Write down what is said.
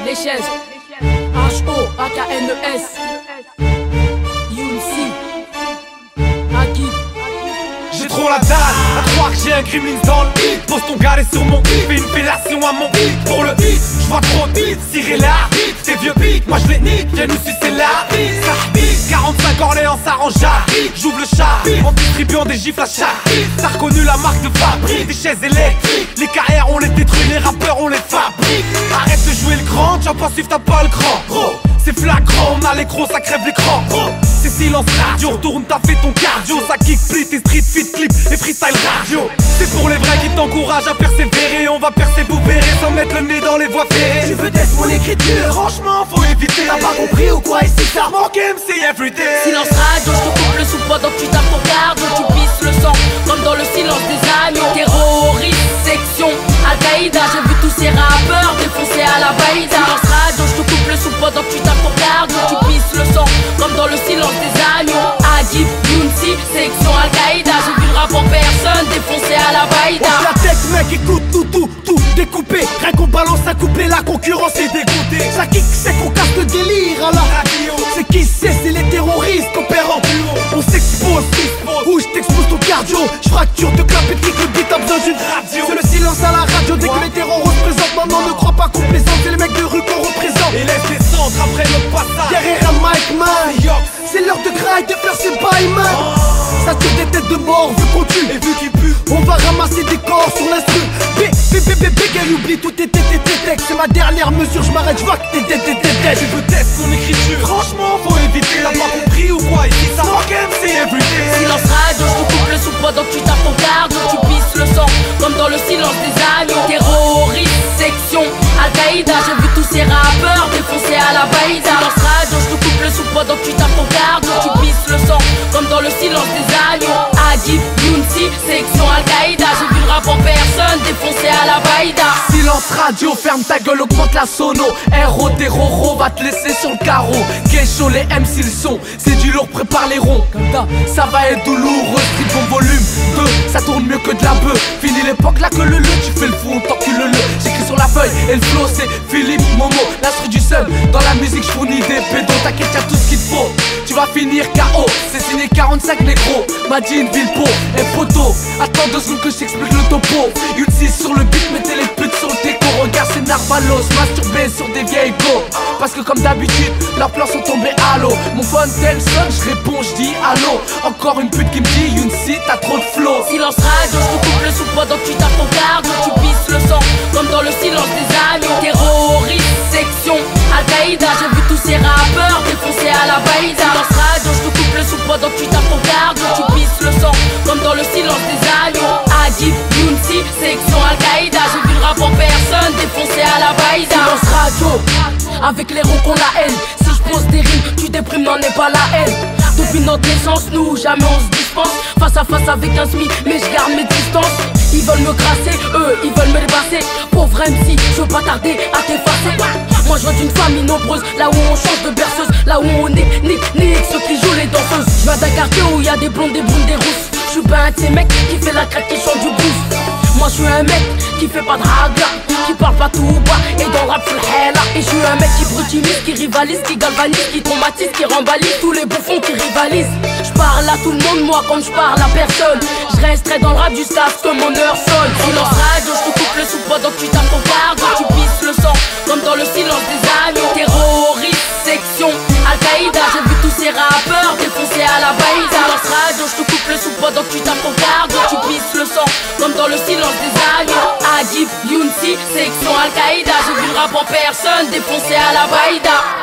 les chaises. H-O-A-K-N-E-S. Younsi. Akib. J'ai trop la dalle à croire que j'ai un gremlins dans le hit. Pose ton galet sur mon hit, fais une fellation à mon hit. Pour le hit, j'vois trop de hit, cirer la hit. Tes vieux pics, moi je les nique, viens nous sucer la hit. Ça pique, 45 Orléans s'arrange à hit. J'ouvre le char, en distribuant des gifles à chaque hit. T'as reconnu la marque de fabrique, des chaises électriques. Les KR on les détruit, les rappeurs on les fabrique. Arrête de jouer le grand, tu vas pas suivre, t'as pas le cran. Gros, c'est flagrant, on a l'écran, ça crève l'écran. C'est silence radio, retourne, t'as fait ton cardio. Ça kick split et street fit clip et freestyle radio. C'est pour les vrais qui t'encouragent à persévérer. On va persévérer sans mettre le nez dans les voies ferrées. Tu veux tester mon écriture? Franchement faut éviter. T'as pas compris ou quoi ici ça manque MC everyday. Silence radio, je te coupe le soupe pendant que tu tapes ton cardio. Tu pisses le sang comme dans le silence des agneaux. Terroriste, section, Al-Qaïda. J'ai vu tous ces rappeurs défoncer à la baïda. Silence radio, je te coupe le soupe pendant que tu tapes ton cardio. Tu pisses le sang comme dans le silence des agneaux. Akib, Younsi, section Al-Qaïda. J'ai vu le rap en personne défoncer à la baïda. Hoche la tête mec, écoute tout découpé. Rien qu'on balance un couplet, la concurrence est dégoûtée. Ça kick, c'est qu'on casse le délire à la radio. C'est qui c'est les terroristes opérant. On s'expose, où je t'expose ton cardio. Je fracture de clap et de kick, le beat a besoin d'une radio. C'est le silence à la radio, dès que les terrors représentent. Maman ne crois pas qu'on plaisante, c'est les mecs de rue qu'on représente. Et laisse descendre après notre passage. Derrière un mic man, c'est l'heure de cry, de faire ses bails man. Ça tire des têtes de mort, vu qu'on tue. Et vu qu'il pue, on va ramasser des corps sur l'instru. Bébé, oublie tout tes textes. C'est ma dernière mesure, je m'arrête, je vois que t'es dead. tu veux tester mon écriture. Franchement faut éviter. T'as pas compris ou quoi ici ça manque MC everyday. Silence radio, je te coupe le soupe pendant que tu tapes ton cardio. Tu pisses le sang comme dans le silence des agneaux. Terroriste, section, Al-Qaïda. J'ai vu tous ces rappeurs défoncer à la baïda. Silence radio, je te coupe le soupe pendant que tu tapes ton cardio. Tu pisses le sang comme dans le silence des agneaux. Akib, Younsi, section Al-Qaïda. J'ai vu le rap en personne défoncer à la baïda. Silence radio, ferme ta gueule, augmente la sono. RO, des roro, va te laisser sur le carreau. Kécho, les MC le son, c'est du lourd, prépare les ronds. Ça va être douloureux, street bon volume 2, ça tourne mieux que de la bœuf. Fini l'époque là que le tu fais le fou, t'encules le. J'écris sur la feuille et le flow c'est Philippe Momo. L'instru du seul, dans la musique j'fournis des pédos. T'inquiète y'a tout ce qu'il te faut, tu vas finir KO. C'est signé 45 négros, Madine, Villepot et Poto. Attends 2 secondes que j'explique le topo. Younsi sur le beat, mettez les putes sur le déco. Regarde c'est Narvalos, masturbé sur des vieilles go. Parce que comme d'habitude, leurs plans sont tombés à l'eau. Mon phone tel sonne, je réponds, je dis allô. Encore une pute qui me dit Younsi, t'as trop de flow. Silence radio, je te coupe le soupe pendant que tu tapes ton cardio. Tu pisses le sang comme dans le silence des agneaux. Terroriste, section, Al-Qaïda. J'ai vu tous ces rappeurs défoncer à la baïda. Silence radio, je te coupe le soupe pendant que tu tapes ton cardio. Tu pisses le sang comme dans le silence des agneaux. Akib, Younsi, section Al-Qaïda. J'ai vu le rap en personne défoncer à la baïda. Silence radio, avec les ronds qu'on la haine. Si je pose des rimes, tu déprimes, n'en est pas la haine. Depuis notre naissance, nous jamais on se dispense. Face à face avec un SMI, mais je garde mes distances. Ils veulent me crasser, eux, ils veulent me dépasser. Pauvre MC, je veux pas tarder à t'effacer. Moi je viens d'une famille nombreuse, là où on change de berceuse. Là où on nique ceux qui jouent les danseuses. Je viens d'un quartier où y a des blondes, des brunes, des rousses. Je suis pas un de ces mecs qui fait la craque, qui chante du blues. Moi je suis un mec qui fait pas de raga, qui parle pas tout bas et dans le rap full hella. Et je suis un mec qui brutimise, qui rivalise, qui galvanise, qui traumatise, qui rembalise tous les bouffons qui rivalisent. Je parle à tout le monde, moi comme je parle à personne. Je resterai dans le rap jusqu'à ce que mon heure sonne. Silence radio, je te coupe le soupe pendant que tu tapes ton cardio. Tu pisses le sang comme dans le silence des agneaux. Terroriste, section, Al-Qaïda. J'ai vu tous ces rappeurs défoncer à la baïda. Silence radio, je te coupe le soupe pendant que tu tapes ton cardio. Tu pisses le sang comme dans le silence des agneaux. Akib, Younsi, section Al-Qaïda. J'ai vu le rap en personne défoncer à la baïda.